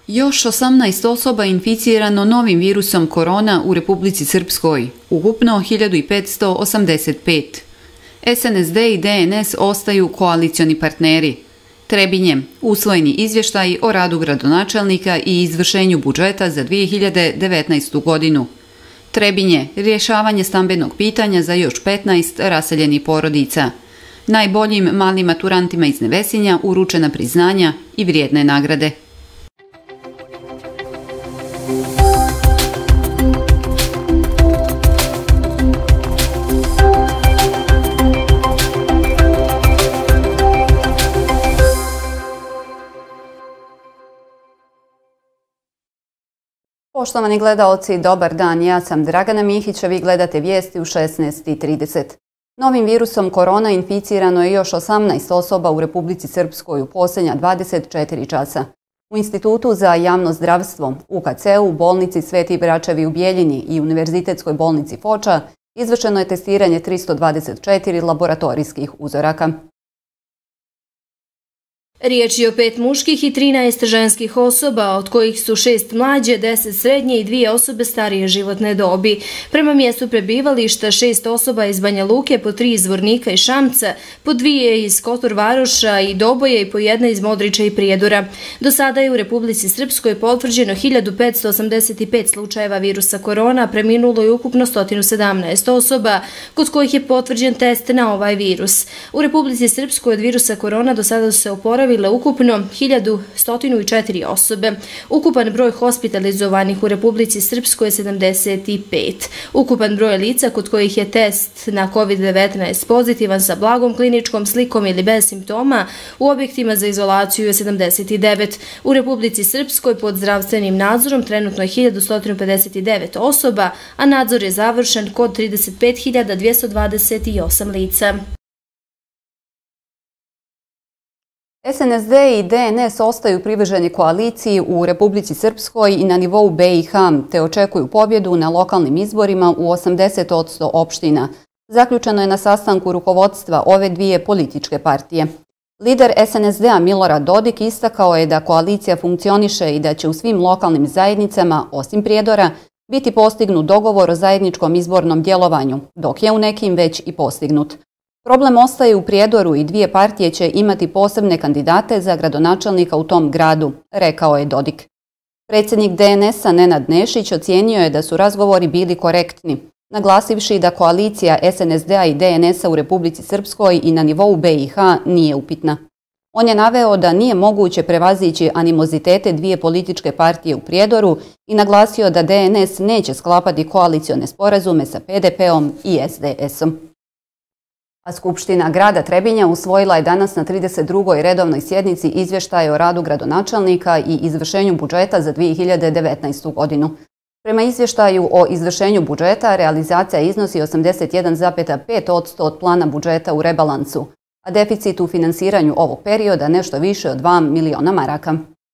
Još 18 osoba inficirano novim virusom korona u Republici Srpskoj, ukupno 1585. SNSD i DNS ostaju koalicioni partneri. Trebinje, usvojeni izvještaji o radu gradonačelnika i izvršenju budžeta za 2019. godinu. Trebinje, rješavanje stambenog pitanja za još 15 raseljenih porodica. Najboljim malim maturantima iz Nevesinja uručena priznanja i vrijedne nagrade. Poštovani gledaoci, dobar dan, ja sam Dragana Mihić, a vi gledate vijesti u 16:30. Novim virusom korona inficirano je još 18 osoba u Republici Srpskoj u posljednja 24 časa. U Institutu za javno zdravstvo, UKC-u, bolnici Sveti Bračevi u Bijeljini i Univerzitetskoj bolnici Foča izvršeno je testiranje 324 laboratorijskih uzoraka. Riječ je o 5 muških i 13 ženskih osoba, od kojih su 6 mlađe, 10 srednje i 2 osobe starije životne dobi. Prema mjestu prebivališta 6 osoba iz Banja Luke, po 3 iz Zvornika i Šamca, po 2 iz Kotor Varoša i Doboje i po 1 iz Modriča i Prijedora. Do sada je u Republici Srpskoj potvrđeno 1585 slučajeva virusa korona, preminulo je ukupno 117 osoba, kod kojih je potvrđen test na ovaj virus. U Republici Srpskoj od virusa korona do sada su se oporavile ukupno 1104 osobe. Ukupan broj hospitalizovanih u Republici Srpskoj je 75. Ukupan broj lica kod kojih je test na COVID-19 pozitivan sa blagom kliničkom slikom ili bez simptoma u objektima za izolaciju je 79. U Republici Srpskoj pod zdravstvenim nadzorom trenutno je 1159 osoba, a nadzor je završen kod 35.228 lica. SNSD i DNS ostaju privrženi koaliciji u Republici Srpskoj i na nivou BiH, te očekuju pobjedu na lokalnim izborima u 80% opština. Zaključeno je na sastanku rukovodstva ove dvije političke partije. Lider SNSD-a Milorad Dodik istakao je da koalicija funkcioniše i da će u svim lokalnim zajednicama, osim Prijedora, biti postignut dogovor o zajedničkom izbornom djelovanju, dok je u nekim već i postignut. Problem ostaje u Prijedoru i dvije partije će imati posebne kandidate za gradonačelnika u tom gradu, rekao je Dodik. Predsjednik DNS-a Nenad Nešić ocijenio je da su razgovori bili korektni, naglasivši da koalicija SNSD-a i DNS-a u Republici Srpskoj i na nivou BiH nije upitna. On je naveo da nije moguće prevazići animozitete dvije političke partije u Prijedoru i naglasio da DNS neće sklapati koalicione sporazume sa PDP-om i SDS-om. A Skupština grada Trebinja usvojila je danas na 32. redovnoj sjednici izvještaj o radu gradonačelnika i izvršenju budžeta za 2019. godinu. Prema izvještaju o izvršenju budžeta, realizacija iznosi 81,5% od plana budžeta u rebalansu, a deficit u finansiranju ovog perioda nešto više od 2 miliona maraka.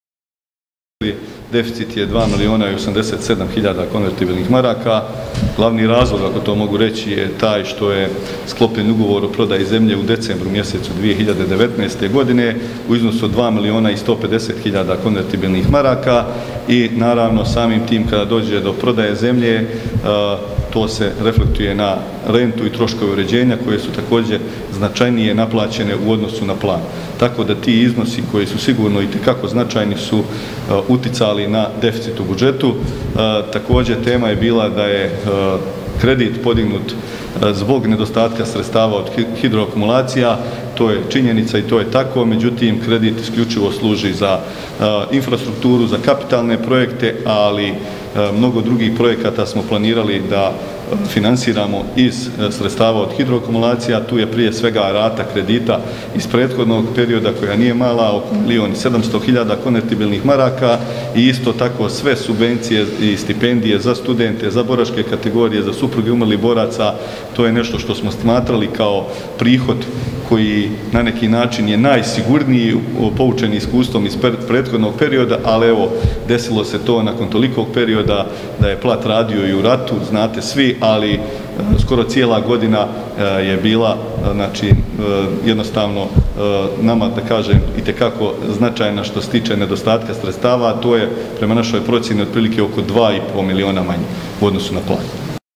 Deficit je 2.087.000 konvertibilnih maraka. Glavni razlog, ako to mogu reći, je taj što je sklopljen ugovor o prodaji zemlje u decembru mjesecu 2019. godine u iznosu od 2.150.000 konvertibilnih maraka i naravno samim tim kada dođe do prodaje zemlje to se reflektuje na rentu i troškove uređenja koje su također značajnije naplaćene u odnosu na plan. Tako da ti iznosi koji su sigurno i tekako značajni su uticali na deficit u budžetu. Također tema je bila da je kredit podignut zbog nedostatka sredstava od hidroakumulacija. To je činjenica i to je tako, međutim kredit isključivo služi za infrastrukturu, za kapitalne projekte, ali mnogo drugih projekata smo planirali da finansiramo iz sredstava od hidroakumulacija. Tu je prije svega rata kredita iz prethodnog perioda koja nije mala, oko 1.700.000 konvertibilnih maraka i isto tako sve subvencije i stipendije za studente, za boračke kategorije, za supruge umrlih boraca. To je nešto što smo smatrali kao prihod koji na neki način je najsigurniji, poučen iskustvom iz prethodnog perioda, ali evo, desilo se to nakon tolikog perioda da je plat radio i u ratu, znate svi, ali skoro cijela godina je bila, znači, jednostavno nama, da kažem, itekako značajna što se tiče nedostatka sredstava, a to je prema našoj procjeni otprilike oko 2,5 miliona manje u odnosu na plan.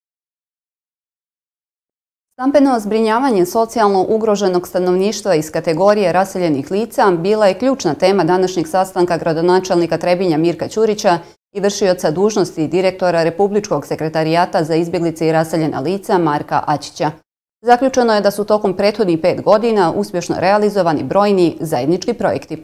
Stambeno zbrinjavanje socijalno ugroženog stanovništva iz kategorije raseljenih lica bila je ključna tema današnjeg sastanka gradonačelnika Trebinja Mirka Ćurića i vršioca dužnosti direktora Republičkog sekretarijata za izbjeglice i raseljena lica Marka Ačića. Zaključeno je da su tokom prethodnih 5 godina uspješno realizovani brojni zajednički projekti.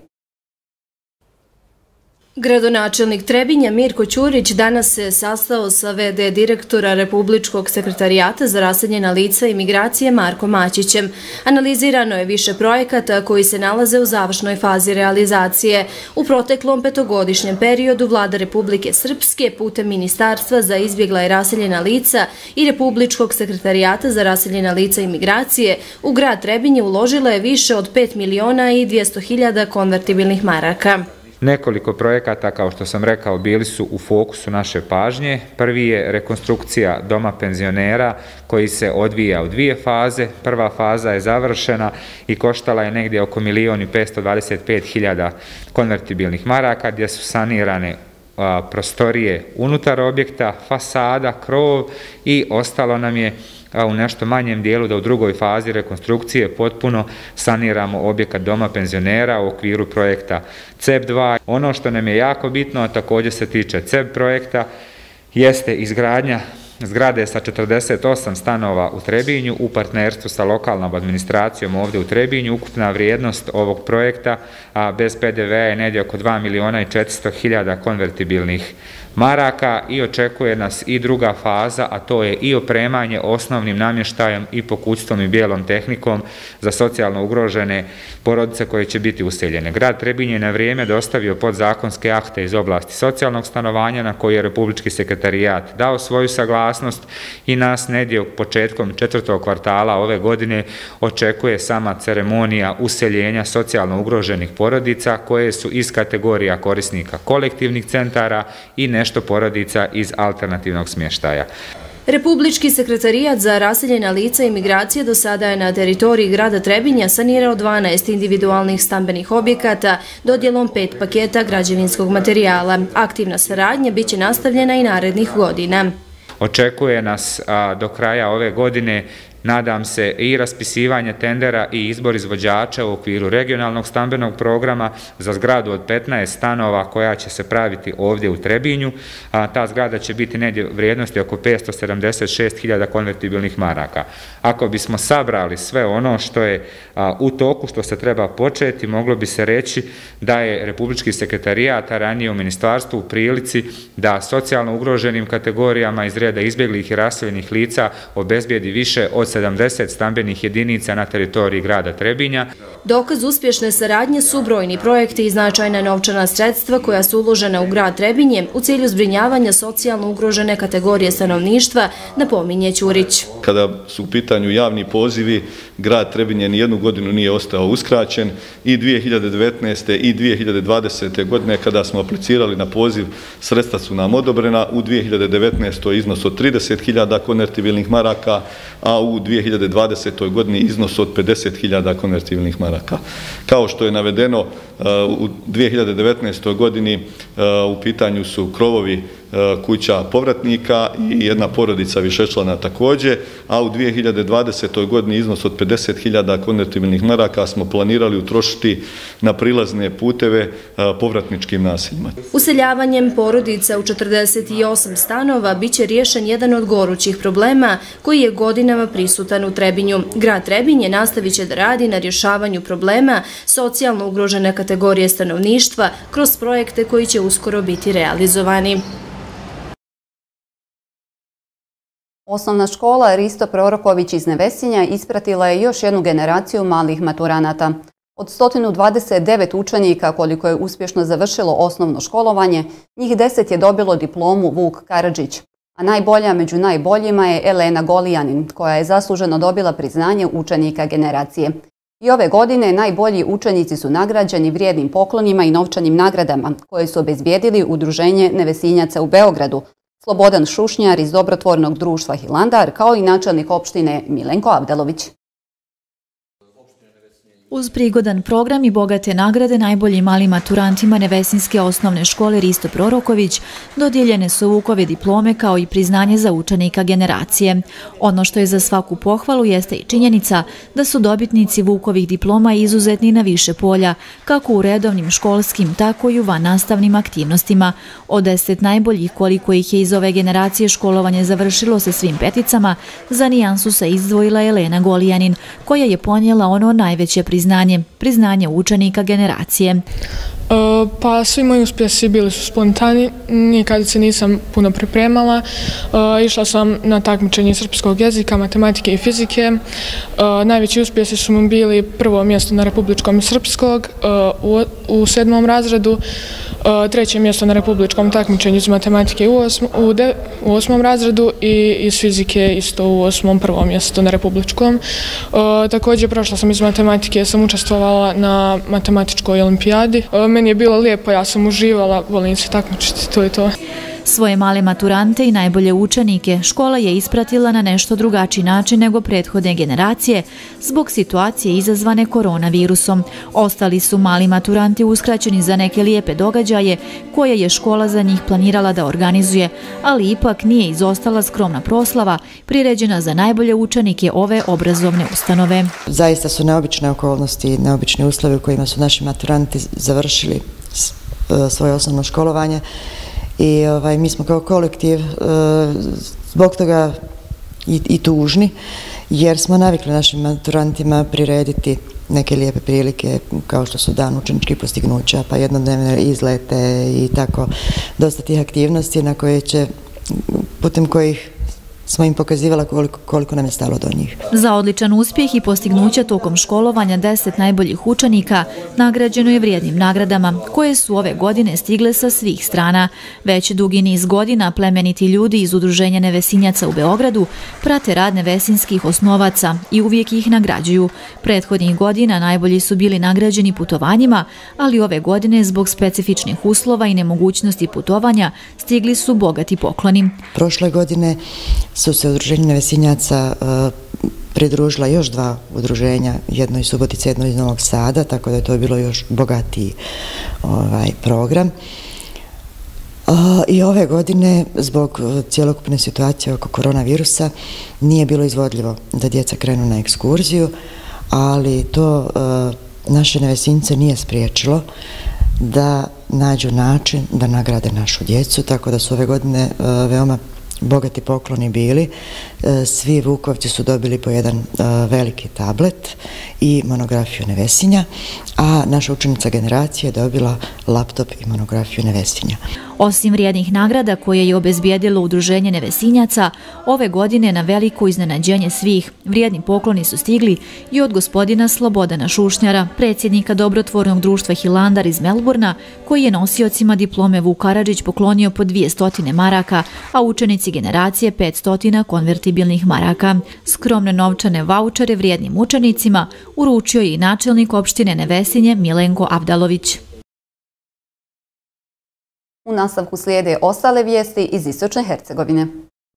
Gradonačelnik Trebinja Mirko Ćurić danas se sastao sa VD direktora Republičkog sekretarijata za raseljena lica i migracije Markom Ačićem. Analizirano je više projekata koji se nalaze u završnoj fazi realizacije. U proteklom 5-godišnjem periodu Vlada Republike Srpske putem Ministarstva za izbjegla i raseljena lica i Republičkog sekretarijata za raseljena lica i migracije u grad Trebinje uložila je više od 5.200.000 konvertibilnih maraka. Nekoliko projekata, kao što sam rekao, bili su u fokusu naše pažnje. Prvi je rekonstrukcija doma penzionera koji se odvija u 2 faze. Prva faza je završena i koštala je negdje oko 1.525.000 konvertibilnih maraka gdje su sanirane prostorije unutar objekta, fasada, krov i ostalo nam je u nešto manjem dijelu da u drugoj fazi rekonstrukcije potpuno saniramo objekat doma penzionera u okviru projekta CEP2. Ono što nam je jako bitno, a također se tiče CEP projekta, jeste izgradnja zgrade sa 48 stanova u Trebinju u partnerstvu sa lokalnom administracijom ovdje u Trebinju. Ukupna vrijednost ovog projekta bez PDV-a je negdje oko 2.400.000 konvertibilnih maraka i očekuje nas i druga faza, a to je i opremanje osnovnim namještajem i pokućstvom i bijelom tehnikom za socijalno ugrožene porodice koje će biti useljene. Grad Trebinje je na vrijeme dostavio podzakonske akte iz oblasti socijalnog stanovanja na koji je Republički sekretarijat dao svoju saglasnost i nas negdje početkom 4. kvartala ove godine očekuje sama ceremonija useljenja socijalno ugroženih porodica koje su iz kategorija korisnika kolektivnih centara i nešto porodica iz alternativnog smještaja. Republički sekretarijat za raseljena lica i migracije do sada je na teritoriji grada Trebinja sanirao 12 individualnih stambenih objekata dodjelom 5 paketa građevinskog materijala. Aktivna saradnja biće nastavljena i narednih godina. Očekuje nas do kraja ove godine, nadam se, i raspisivanje tendera i izbor izvođača u okviru regionalnog stambenog programa za zgradu od 15 stanova koja će se praviti ovdje u Trebinju. Ta zgrada će biti negdje vrijednosti oko 576.000 konvertibilnih maraka. Ako bismo sabrali sve ono što je u toku, što se treba početi, moglo bi se reći da je Republički sekretarijat, a ranije u ministarstvu, u prilici da socijalno ugroženim kategorijama iz reda izbjeglih i raseljenih lica obezbijedi više od 70 stambenih jedinica na teritoriji grada Trebinja. Dokaz uspješne saradnje su brojni projekti i značajna novčana sredstva koja su uložena u grad Trebinje u cilju zbrinjavanja socijalno ugrožene kategorije stanovništva, napominje Ćurić. Kada su u pitanju javni pozivi, grad Trebinje nijednu godinu nije ostao uskraćen i 2019. i 2020. godine kada smo aplicirali na poziv, sredstva su nam odobrena. U 2019. iznos od 30.000 konvertibilnih maraka, a u 2020. godini iznos od 50.000 konvertibilnih maraka. Kao što je navedeno, u 2019. godini u pitanju su krovovi kuća povratnika i jedna porodica višečlana također, a u 2020. godini iznos od 50.000 konvertibilnih maraka smo planirali utrošiti na prilazne puteve povratničkim naseljima. Useljavanjem porodica u 48 stanova biće riješen jedan od gorućih problema koji je godinama prisutan u Trebinju. Grad Trebinje nastavit će da radi na rješavanju problema socijalno ugrožene kategorije stanovništva kroz projekte koji će uskoro biti realizovani. Osnovna škola Risto Proroković iz Nevesinja ispratila je još jednu generaciju malih maturanata. Od 129 učenika koliko je uspješno završilo osnovno školovanje, njih 10 je dobilo diplomu Vuk Karadžić, a najbolja među najboljima je Elena Golijanin, koja je zasluženo dobila priznanje učenika generacije. I ove godine najbolji učenici su nagrađeni vrijednim poklonima i novčanim nagradama koje su obezbijedili Udruženje Nevesinjaca u Beogradu, Slobodan Šušnjar iz Dobrotvornog društva Hilandar, kao i načelnik opštine Milenko Avdelović. Uz prigodan program i bogate nagrade najboljim malim maturantima Nevesinjske osnovne škole Risto Proroković dodijeljene su Vukove diplome kao i priznanje za učenika generacije. Ono što je za svaku pohvalu jeste i činjenica da su dobitnici Vukovih diploma izuzetni na više polja, kako u redovnim školskim, tako i u vannastavnim aktivnostima. Od 10 najboljih koliko ih je iz ove generacije školovanje završilo sa svim peticama, za nijansu se izdvojila Elena Golijanin, koja je ponijela ono najveće priznanje učenika generacije. Pa svi moji uspjesi bili su spontani, nikad se nisam puno pripremala. Išla sam na takmičenje srpskog jezika, matematike i fizike. Najveći uspjesi su mi bili prvo mjesto na republičkom srpskog u 7. razredu, treće mjesto na republičkom takmičenju iz matematike u 8. razredu i iz fizike isto u 8. prvo mjesto na republičkom. Također prošla sam iz matematike, sam učestvovala na matematičkoj olimpijadi. Meni je bilo lijepo, ja sam uživala, volim se takmičiti, to je to. Svoje male maturante i najbolje učenike škola je ispratila na nešto drugačiji način nego prethodne generacije zbog situacije izazvane koronavirusom. Ostali su mali maturanti uskraćeni za neke lijepe događaje koje je škola za njih planirala da organizuje, ali ipak nije izostala skromna proslava priređena za najbolje učenike ove obrazovne ustanove. Zaista su neobične okolnosti, neobični uslovi u kojima su naši maturanti završili svoje osnovno školovanje. I mi smo kao kolektiv zbog toga i tužni, jer smo navikli našim maturantima prirediti neke lijepe prilike kao što su dan učeničkih postignuća, pa jednodnevne izlete i tako dosta tih aktivnosti na koje će, putem kojih smo im pokazivala koliko nam je stalo do njih. Za odličan uspjeh i postignuća tokom školovanja 10 najboljih učenika nagrađeno je vrijednim nagradama koje su ove godine stigle sa svih strana. Već dugi niz godina plemeniti ljudi iz Udruženja Nevesinjaca u Beogradu prate rad nevesinjskih osnovaca i uvijek ih nagrađuju. Prethodnih godina najbolji su bili nagrađeni putovanjima, ali ove godine zbog specifičnih uslova i nemogućnosti putovanja stigli su bogati pokloni. Prošle godine su se Udruženju Nevesinjaca pridružila još 2 udruženja, jedno iz Subotice, jedno iz Novog Sada, tako da je to bilo još bogatiji program. I ove godine, zbog cjelokupne situacije oko koronavirusa, nije bilo izvodljivo da djeca krenu na ekskurziju, ali to naše Nevesinjce nije spriječilo da nađu način da nagrade našu djecu, tako da su ove godine veoma bogati pokloni bili. Svi Vukovci su dobili po jedan veliki tablet i monografiju Nevesinja, a naša učenica generacije je dobila laptop i monografiju Nevesinja. Osim vrijednih nagrada koje je obezbijedilo Udruženje Nevesinjaca, ove godine na veliko iznenađenje svih vrijedni pokloni su stigli i od gospodina Slobodana Šušnjara, predsjednika Dobrotvornog društva Hilandar iz Melburna, koji je nosiocima diplome Vuk Karadžić poklonio po 200 maraka, a učenici generacije 500 konvertibilnih maraka. Skromne novčane vaučere vrijednim učenicima uručio je i načelnik opštine Nevesinje Milenko Avdelović. U nastavku slijede ostale vijesti iz Istočne Hercegovine.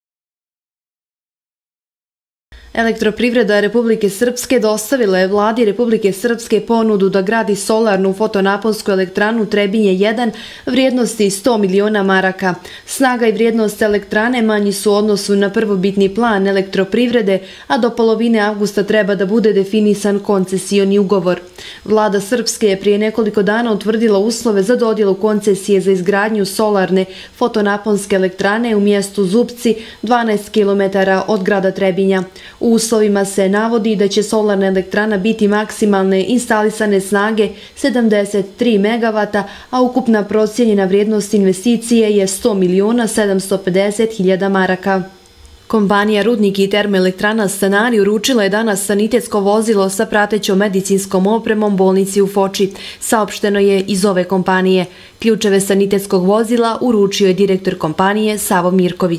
Elektroprivreda Republike Srpske dostavila je vladi Republike Srpske ponudu da gradi solarnu fotonaponsku elektranu Trebinje 1 vrijednosti 100 miliona maraka. Snaga i vrijednost elektrane manji su u odnosu na prvobitni plan elektroprivrede, a do polovine avgusta treba da bude definisan koncesioni ugovor. Vlada Srpske je prije nekoliko dana utvrdila uslove za dodjelu koncesije za izgradnju solarne fotonaponske elektrane u mjestu Zupci, 12 km od grada Trebinja. U uslovima se navodi da će solarna elektrana biti maksimalne instalisane snage 73 MW, a ukupna procijenjena vrijednost investicije je 100 miliona 750 hiljada maraka. Kompanija Rudnik i termoelektrana Stanari uručila je danas sanitetsko vozilo sa pratećom medicinskom opremom bolnici u Foči. Saopšteno je iz ove kompanije. Ključeve sanitetskog vozila uručio je direktor kompanije Savo Mirković.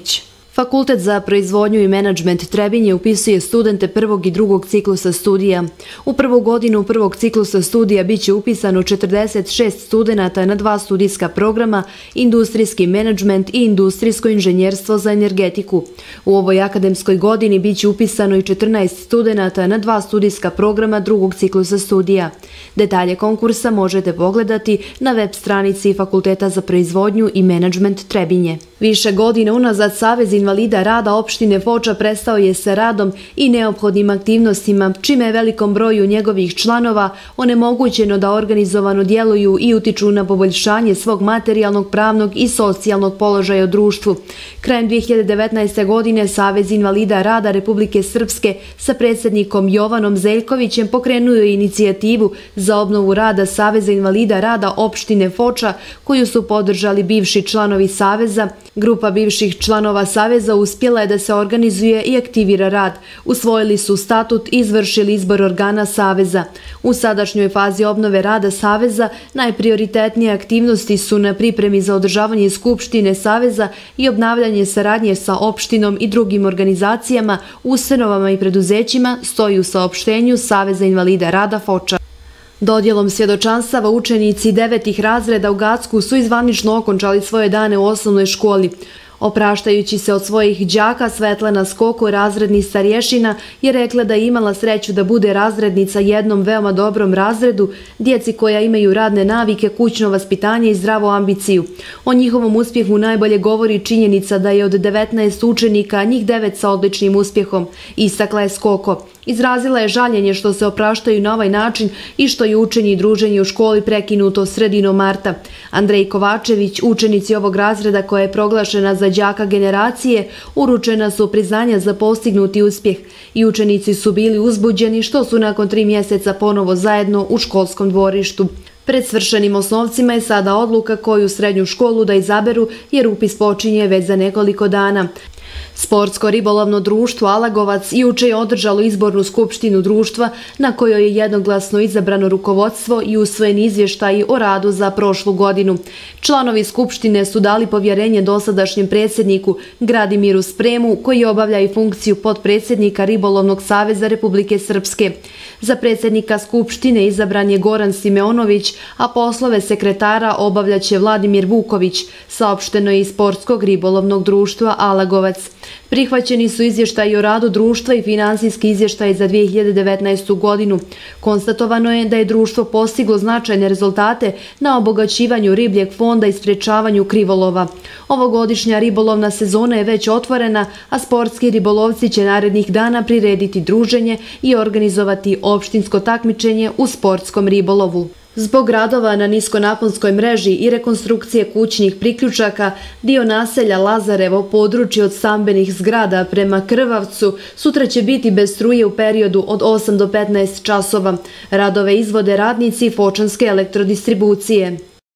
Fakultet za proizvodnju i menadžment Trebinje upisuje studente prvog i drugog ciklusa studija. U prvu godinu prvog ciklusa studija biće upisano 46 studenata na 2 studijska programa, industrijski menadžment i industrijsko inženjerstvo za energetiku. U ovoj akademskoj godini biće upisano i 14 studenata na 2 studijska programa drugog ciklusa studija. Detalje konkursa možete pogledati na web stranici Fakulteta za proizvodnju i menadžment Trebinje. Više godina unazad Savez invalida rada opštine Foča prestao je sa radom i neophodnim aktivnostima, čime je velikom broju njegovih članova onemogućeno da organizovano djeluju i utiču na poboljšanje svog materijalnog, pravnog i socijalnog položaja u društvu. Krajem 2019. godine Savez invalida rada Republike Srpske sa predsjednikom Jovanom Zeljkovićem pokrenuo je inicijativu za obnovu rada Saveza invalida rada opštine Foča, koju su podržali bivši članovi Saveza. Grupa bivših članova Saveza uspjela je da se organizuje i aktivira rad. Usvojili su statut i izvršili izbor organa Saveza. U sadašnjoj fazi obnove rada Saveza najprioritetnije aktivnosti su na pripremi za održavanje Skupštine Saveza i obnavljanje saradnje sa opštinom i drugim organizacijama, ustanovama i preduzećima, stoji u saopštenju Saveza invalida rada Foča. Dodjelom svjedočanstava učenici 9. razreda u Gacku su zvanično okončali svoje dane u osnovnoj školi. Opraštajući se od svojih đaka, Svetlana Skoko, razredni starješina, je rekla da je imala sreću da bude razrednica jednom veoma dobrom razredu, djeci koja imaju radne navike, kućno vaspitanje i zdravu ambiciju. O njihovom uspjehu najbolje govori činjenica da je od 19 učenika njih 9 sa odličnim uspjehom, istakla je Skoko. Izrazila je žaljenje što se opraštaju na ovaj način i što je učenje i druženje u školi prekinuto sredinom marta. Andrej Kovačević, učenici ovog razreda koja je proglašena za đaka generacije, uručena su priznanja za postignuti uspjeh i učenici su bili uzbuđeni što su nakon 3 mjeseca ponovo zajedno u školskom dvorištu. Pred svršenim osnovcima je sada odluka koju srednju školu da izaberu jer upis počinje već za nekoliko dana. Sportsko ribolovno društvo Alagovac juče je održalo izbornu skupštinu društva na kojoj je jednoglasno izabrano rukovodstvo i usvojen izvještaj o radu za prošlu godinu. Članovi skupštine su dali povjerenje dosadašnjem predsjedniku Gradimiru Spremu, koji obavlja i funkciju potpredsjednika Ribolovnog saveza Republike Srpske. Za predsjednika skupštine izabran je Goran Simeonović, a poslove sekretara obavljaće Vladimir Vuković, saopšteno je iz Sportskog ribolovnog društva Alagovac. Prihvaćeni su izvještaji o radu društva i finansijski izvještaj za 2019. godinu. Konstatovano je da je društvo postiglo značajne rezultate na obogaćivanju ribljeg fonda i sprječavanju krivolova. Ovogodišnja ribolovna sezona je već otvorena, a sportski ribolovci će narednih dana prirediti druženje i organizovati opštinsko takmičenje u sportskom ribolovu. Zbog radova na niskonaponskoj mreži i rekonstrukcije kućnih priključaka, dio naselja Lazarevo, područje od stambenih zgrada prema Krvavcu, sutra će biti bez struje u periodu od 8 do 15 časova. Radove izvode radnici Fočanske elektrodistribucije.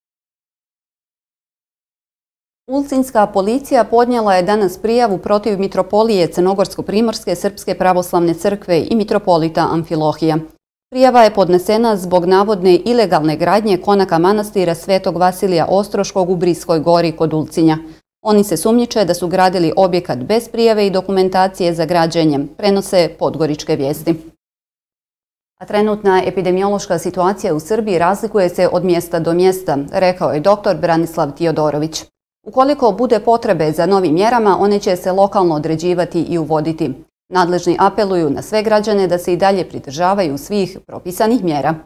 Ulcinjska policija podnijela je danas prijavu protiv mitropolije Crnogorsko-Primorske Srpske pravoslavne crkve i mitropolita Amfilohija. Prijava je podnesena zbog navodne ilegalne gradnje konaka manastira Svetog Vasilija Ostroškog u Briskoj gori kod Ulcinja. Oni se sumnjiče da su gradili objekat bez prijave i dokumentacije za građenje, prenose Podgoričke vijesti. A trenutna epidemiološka situacija u Srbiji razlikuje se od mjesta do mjesta, rekao je dr. Branislav Tiodorović. Ukoliko bude potrebe za novim mjerama, one će se lokalno određivati i uvoditi. Nadležni apeluju na sve građane da se i dalje pridržavaju svih propisanih mjera.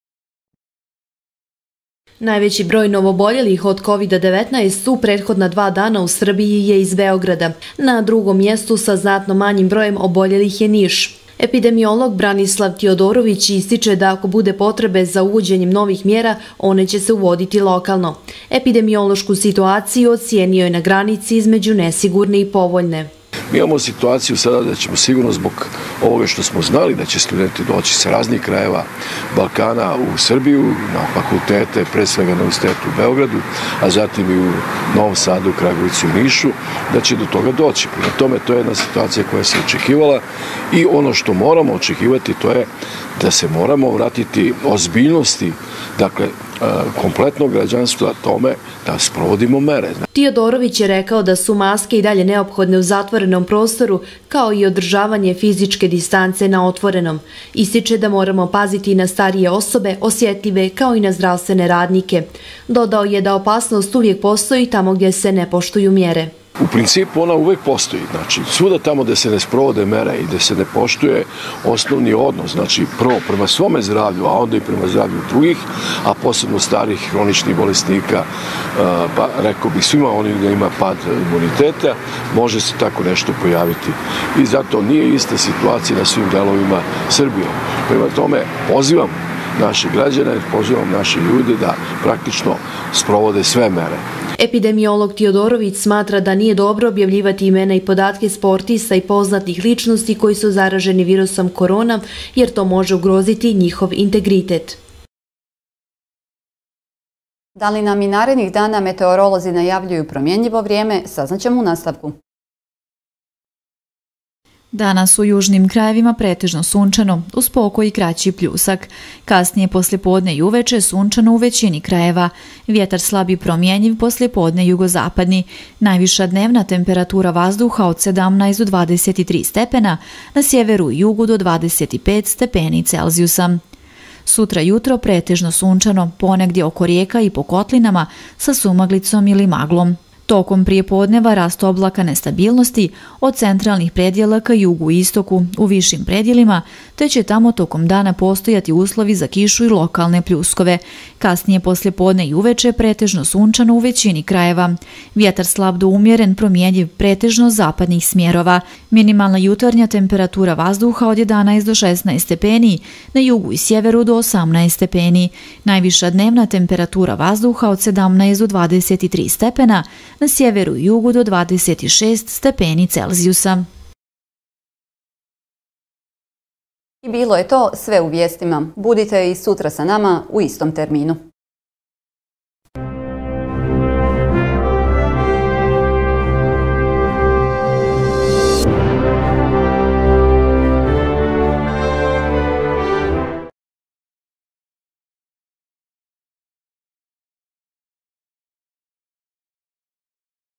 Najveći broj novoboljelih od COVID-19 u prethodna 2 dana u Srbiji je iz Beograda. Na drugom mjestu sa znatno manjim brojem oboljelih je Niš. Epidemiolog Branislav Tiodorović ističe da ako bude potrebe za uvođenjem novih mjera, one će se uvoditi lokalno. Epidemiološku situaciju ocijenio je na granici između nesigurne i povoljne. Mi imamo situaciju sada da ćemo sigurno zbog ovoga što smo znali da će studenti doći sa raznih krajeva Balkana u Srbiju, na fakultete, pre svega na Univerzitetu u Beogradu, a zatim i u Novom Sadu, Kragujevcu i Nišu, da će do toga doći. Prema tome, to je jedna situacija koja se očekivala i ono što moramo očekivati to je da se moramo vratiti ozbiljnosti, dakle, kompletno građanstva tome da sprovodimo mere. Tiodorović je rekao da su maske i dalje neophodne u zatvorenom prostoru, kao i održavanje fizičke distance na otvorenom. Ističe da moramo paziti na starije osobe, osjetljive, kao i na zdravstvene radnike. Dodao je da opasnost uvijek postoji tamo gdje se ne poštuju mjere. U principu ona uvek postoji, znači svuda tamo gde se ne sprovode mere i gde se ne poštuje osnovni odnos, znači prvo prema svome zdravlju, a onda i prema zdravlju drugih, a posebno starih hroničnih bolesnika, pa rekao bih svima onih gde ima pad imuniteta, može se tako nešto pojaviti. I zato nije ista situacija na svim delovima Srbije. Prema tome pozivam naše građane, pozivam naše ljude da praktično sprovode sve mere. Epidemiolog Tiodorović smatra da nije dobro objavljivati imena i podatke sportista i poznatih ličnosti koji su zaraženi virusom korona, jer to može ugroziti njihov integritet. Da li nam i narednih dana meteorolozi najavljuju promjenjivo vrijeme, saznaćemo u nastavku. Danas u južnim krajevima pretežno sunčano, uz pokoj i kraći pljusak. Kasnije poslijepodne i uveče sunčano u većini krajeva. Vjetar slab i promjenjiv, poslijepodne jugozapadni. Najviša dnevna temperatura vazduha od 17 do 23 stepena, na sjeveru i jugu do 25 stepeni Celzijusa. Sutra jutro pretežno sunčano, ponegdje oko rijeka i po kotlinama sa sumaglicom ili maglom. Tokom prijepodneva rast oblaka nestabilnosti od centralnih predjela ka jugu i istoku u višim predjelima, te će tamo tokom dana postojati uslovi za kišu i lokalne pljuskove. Kasnije poslijepodne i uveče pretežno sunčano u većini krajeva. Vjetar slab do umjeren, promjenjiv, pretežno zapadnih smjerova. Minimalna jutarnja temperatura vazduha od 11 do 16 stepeni, na jugu i sjeveru do 18 stepeni. Najviša dnevna temperatura vazduha od 17 do 23 stepena, na sjeveru i jugu do 26 stepeni Celzijusa. I bilo je to sve u vijestima. Budite i sutra sa nama u istom terminu.